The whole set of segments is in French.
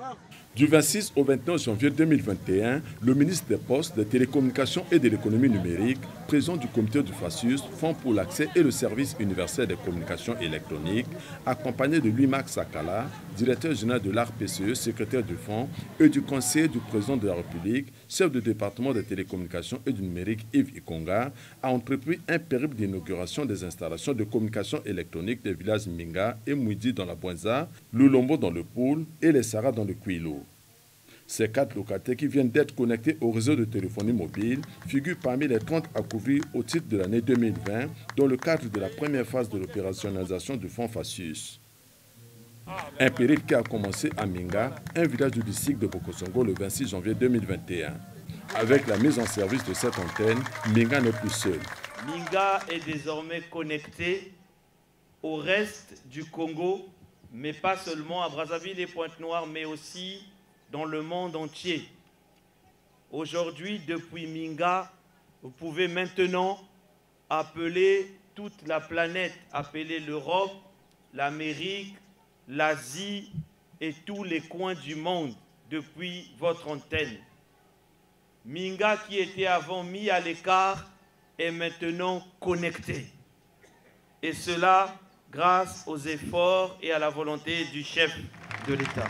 Du 26 au 29 janvier 2021, le ministre des Postes, des Télécommunications et de l'Économie numérique, président du comité du FASUS, Fonds pour l'accès et le service universel des communications électroniques, accompagné de Louis-Max Sakala, directeur général de l'ARPCE, secrétaire du Fonds, et du conseiller du président de la République, chef de département des télécommunications et du numérique Yves Ikonga, a entrepris un périple d'inauguration des installations de communication électronique des villages Minga et Mouidi dans la Bouenza, Lulombo dans le Poul et les Sara dans le Kouilo. Ces 4 localités qui viennent d'être connectées au réseau de téléphonie mobile figurent parmi les 30 à couvrir au titre de l'année 2020 dans le cadre de la première phase de l'opérationnalisation du fonds FASUS. Un périple qui a commencé à Minga, un village du district de Bokosongo le 26 janvier 2021. Avec la mise en service de cette antenne, Minga n'est plus seul. Minga est désormais connecté au reste du Congo, mais pas seulement à Brazzaville et Pointe-Noire, mais aussi dans le monde entier. Aujourd'hui, depuis Minga, vous pouvez maintenant appeler toute la planète, appeler l'Europe, l'Amérique, l'Asie et tous les coins du monde depuis votre antenne. Minga, qui était avant mis à l'écart, est maintenant connecté. Et cela grâce aux efforts et à la volonté du chef de l'État.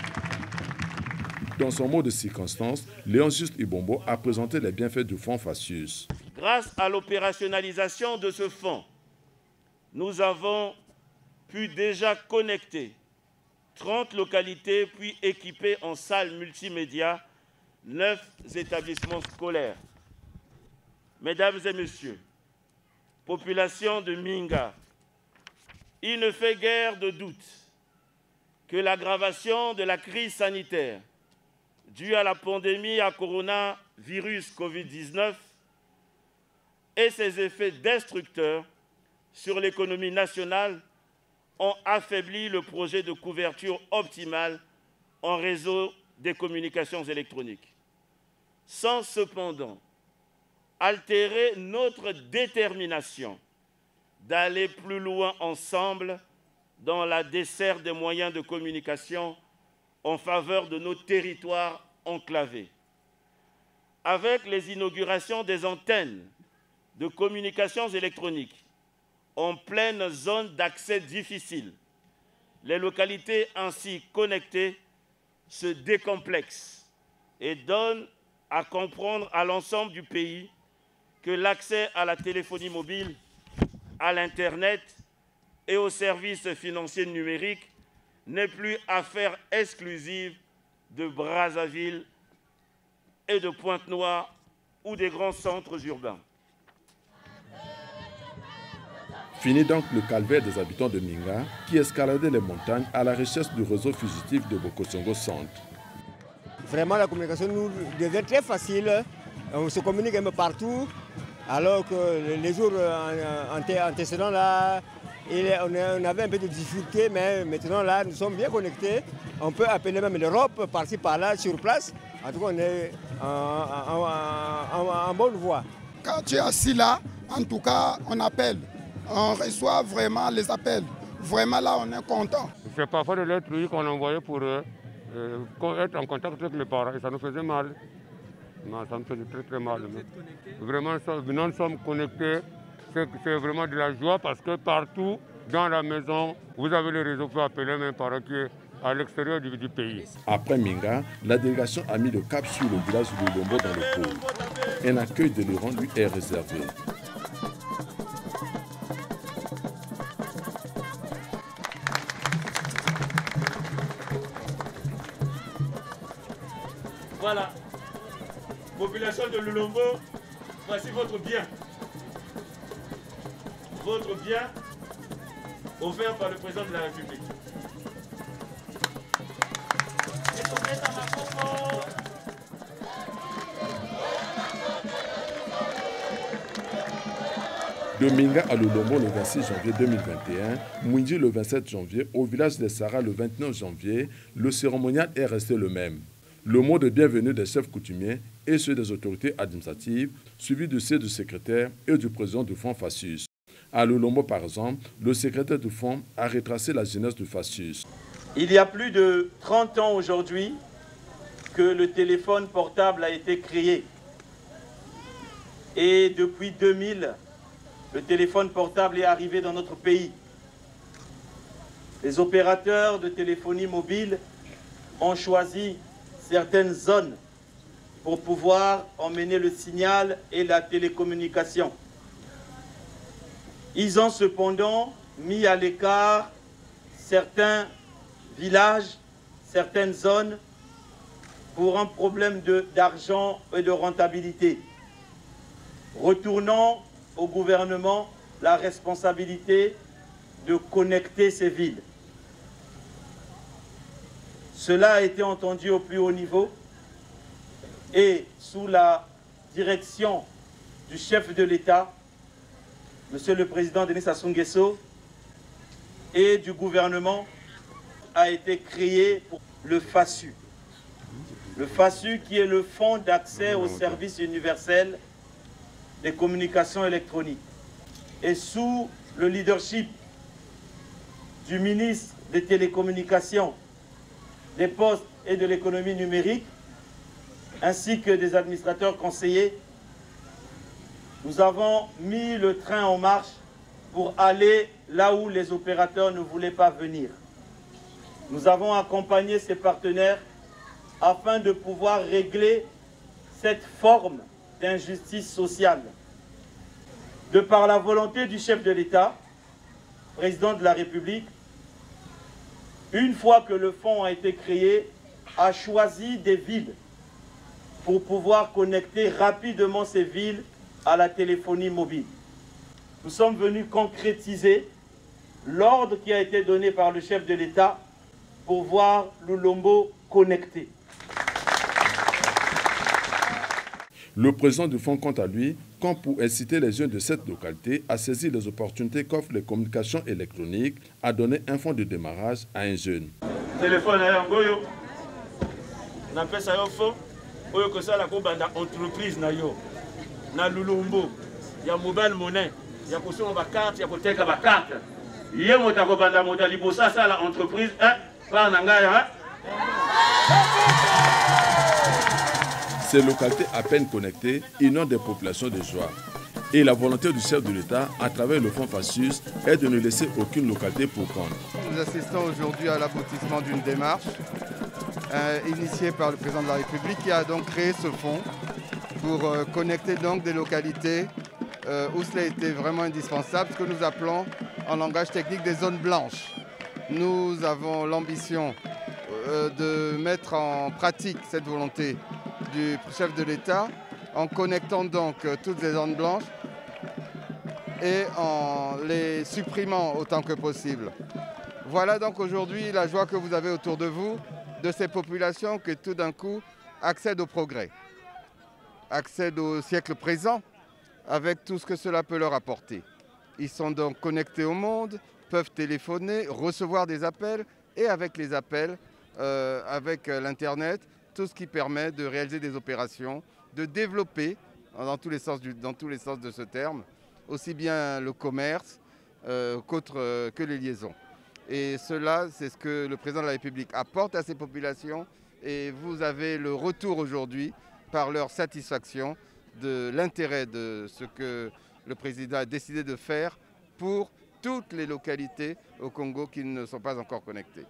Dans son mot de circonstance, Léon Juste Ibombo a présenté les bienfaits du fonds FASUS. Grâce à l'opérationnalisation de ce fonds, nous avons pu déjà connecter 30 localités, puis équiper en salles multimédia 9 établissements scolaires. Mesdames et messieurs, population de Minga, il ne fait guère de doute que l'aggravation de la crise sanitaire due à la pandémie à coronavirus Covid-19 et ses effets destructeurs sur l'économie nationale ont affaibli le projet de couverture optimale en réseau des communications électroniques, sans cependant altérer notre détermination d'aller plus loin ensemble dans la desserte des moyens de communication en faveur de nos territoires enclavés. Avec les inaugurations des antennes de communications électroniques en pleine zone d'accès difficile, les localités ainsi connectées se décomplexent et donnent à comprendre à l'ensemble du pays que l'accès à la téléphonie mobile, à l'Internet et aux services financiers numériques n'est plus affaire exclusive de Brazzaville et de Pointe-Noire ou des grands centres urbains. Fini donc le calvaire des habitants de Minga qui escaladaient les montagnes à la recherche du réseau fugitif de Bokosongo Centre. Vraiment, la communication nous devient très facile. On se communique un peu partout, alors que les jours antécédents, là, on avait un peu de difficultés, mais maintenant, là, nous sommes bien connectés. On peut appeler même l'Europe, par-ci, par-là, sur place. En tout cas, on est en bonne voie. Quand tu es assis là, en tout cas, on appelle. On reçoit vraiment les appels. Vraiment, là, on est content. C'est parfois de lettres qu'on envoyait pour être en contact avec les parents. Et ça nous faisait mal. Non, ça me faisait très très mal. Vraiment, nous sommes connectés. C'est vraiment de la joie parce que partout dans la maison, vous avez le réseau pour appeler même parent qui est à l'extérieur du pays. Après Minga, la délégation a mis le cap sur le village de Lulombo dans le pôle. Un accueil de l'Iran lui est réservé. Voilà, population de Lulombo, voici votre bien. Votre bien offert par le président de la République. De Minga à Lulombo le 26 janvier 2021, Mouindi le 27 janvier, au village des Sara le 29 janvier, le cérémonial est resté le même. Le mot de bienvenue des chefs coutumiers et ceux des autorités administratives, suivi de ceux du secrétaire et du président du fonds FASUS. À Lulombo, par exemple, le secrétaire du fonds a retracé la genèse du FASUS. Il y a plus de 30 ans aujourd'hui que le téléphone portable a été créé. Et depuis 2000, le téléphone portable est arrivé dans notre pays. Les opérateurs de téléphonie mobile ont choisi certaines zones pour pouvoir emmener le signal et la télécommunication. Ils ont cependant mis à l'écart certains villages, certaines zones pour un problème d'argent et de rentabilité. Retournons au gouvernement la responsabilité de connecter ces villes. Cela a été entendu au plus haut niveau et sous la direction du chef de l'État, Monsieur le Président Denis Sassou Nguesso, et du gouvernement a été créé pour le FASU. Le FASU qui est le Fonds d'accès aux services universels des communications électroniques. Et sous le leadership du ministre des Télécommunications, des Postes et de l'économie numérique, ainsi que des administrateurs conseillers, nous avons mis le train en marche pour aller là où les opérateurs ne voulaient pas venir. Nous avons accompagné ces partenaires afin de pouvoir régler cette forme d'injustice sociale. De par la volonté du chef de l'État, président de la République, une fois que le fonds a été créé, a choisi des villes pour pouvoir connecter rapidement ces villes à la téléphonie mobile. Nous sommes venus concrétiser l'ordre qui a été donné par le chef de l'État pour voir Lulombo connecté. Le président du fonds, quant à lui, compte pour inciter les jeunes de cette localité à saisir les opportunités qu'offrent les communications électroniques, à donner un fonds de démarrage à un jeune. Téléphone à Ngoyo, on appelle ça un fonds, on que ça la entreprise na Lulombo, il y a mobile money, il y a pour ma carte, il y a pour take ma carte. Il y a mon banda modalibo ça la entreprise par Nangaya. Ces localités à peine connectées inondent des populations de joie. Et la volonté du chef de l'État, à travers le fonds FASUS, est de ne laisser aucune localité pour compte. Nous assistons aujourd'hui à l'aboutissement d'une démarche initiée par le président de la République qui a donc créé ce fonds pour connecter donc des localités où cela était vraiment indispensable, ce que nous appelons en langage technique des zones blanches. Nous avons l'ambition de mettre en pratique cette volonté du chef de l'État en connectant donc toutes les zones blanches et en les supprimant autant que possible. Voilà donc aujourd'hui la joie que vous avez autour de vous, de ces populations qui tout d'un coup accèdent au progrès, accèdent au siècle présent avec tout ce que cela peut leur apporter. Ils sont donc connectés au monde, peuvent téléphoner, recevoir des appels et avec les appels, avec l'Internet, tout ce qui permet de réaliser des opérations, de développer, dans tous les sens de ce terme, aussi bien le commerce que les liaisons. Et cela, c'est ce que le président de la République apporte à ces populations et vous avez le retour aujourd'hui par leur satisfaction de l'intérêt de ce que le président a décidé de faire pour toutes les localités au Congo qui ne sont pas encore connectées.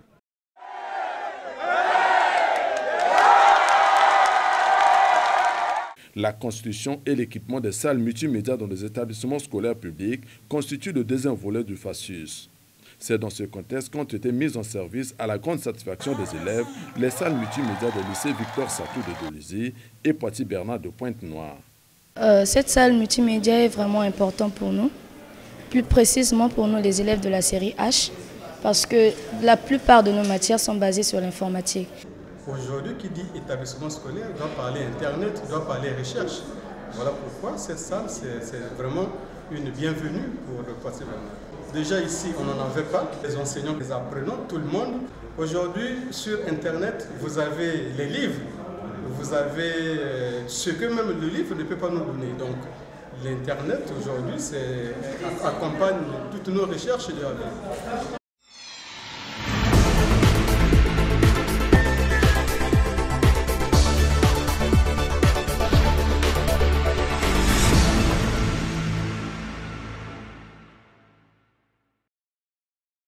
La constitution et l'équipement des salles multimédia dans les établissements scolaires publics constituent le deuxième volet du FASUS. C'est dans ce contexte qu'ont été mises en service à la grande satisfaction des élèves les salles multimédia des lycées Victor Satou de Dolizy et Poitiers Bernard de Pointe-Noire. Cette salle multimédia est vraiment importante pour nous, plus précisément pour nous les élèves de la série H, parce que la plupart de nos matières sont basées sur l'informatique. Aujourd'hui, qui dit établissement scolaire doit parler Internet, doit parler recherche. Voilà pourquoi cette salle, c'est vraiment une bienvenue pour le Poitiers Bernard. Déjà ici, on n'en avait pas. Les enseignants, les apprenants, tout le monde. Aujourd'hui, sur Internet, vous avez les livres. Vous avez ce que même le livre ne peut pas nous donner. Donc, l'Internet aujourd'hui accompagne toutes nos recherches de la vie.